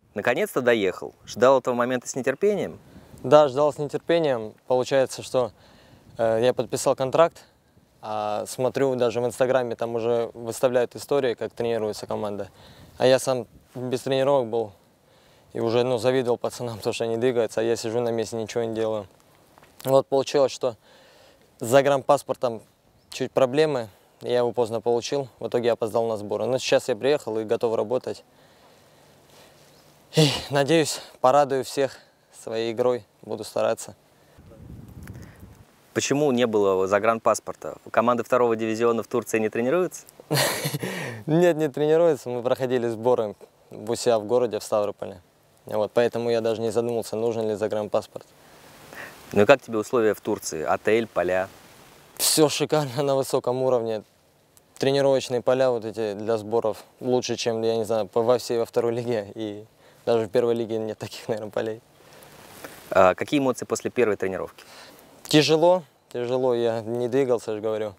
Наконец-то доехал. Ждал этого момента с нетерпением? Да, ждал с нетерпением. Получается, что я подписал контракт, а смотрю, даже в Инстаграме там уже выставляют истории, как тренируется команда. А я сам без тренировок был и уже завидовал пацанам, потому что они двигаются, а я сижу на месте, ничего не делаю. Вот получилось, что с загранпаспортом чуть проблемы, я его поздно получил, в итоге я опоздал на сборы. Но сейчас я приехал и готов работать. И, надеюсь, порадую всех своей игрой, буду стараться. Почему не было загранпаспорта? Команды второго дивизиона в Турции не тренируются? Нет, не тренируются. Мы проходили сборы у себя в городе, в Ставрополе. Вот, поэтому я даже не задумался, нужен ли загранпаспорт. Ну и как тебе условия в Турции? Отель, поля? Все шикарно, на высоком уровне. Тренировочные поля вот эти для сборов лучше, чем, я не знаю, во второй лиге. И даже в первой лиге нет таких, наверное, полей. Какие эмоции после первой тренировки? Тяжело, я не двигался, я же говорю.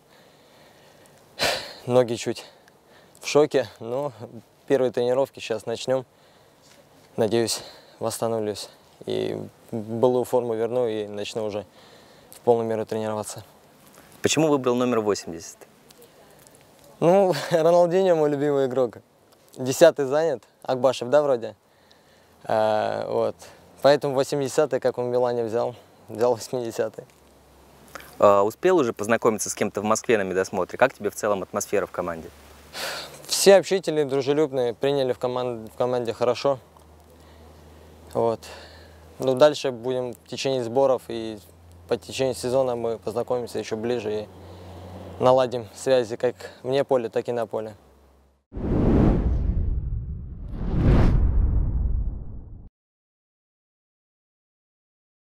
Ноги чуть в шоке, но первые тренировки сейчас начнем. Надеюсь, восстановлюсь и былую форму верну и начну уже в полную меру тренироваться. Почему выбрал номер 80? Ну, Роналдиньо мой любимый игрок. 10-й занят, Акбашев, да, вроде? Вот. Поэтому 80-й, как он в Милане взял 80-й. Успел уже познакомиться с кем-то в Москве на медосмотре? Как тебе в целом атмосфера в команде? Все общительные, дружелюбные, приняли в команде хорошо. Вот. Ну, дальше будем в течение сборов и по течению сезона мы познакомимся еще ближе и наладим связи как вне поля, так и на поле.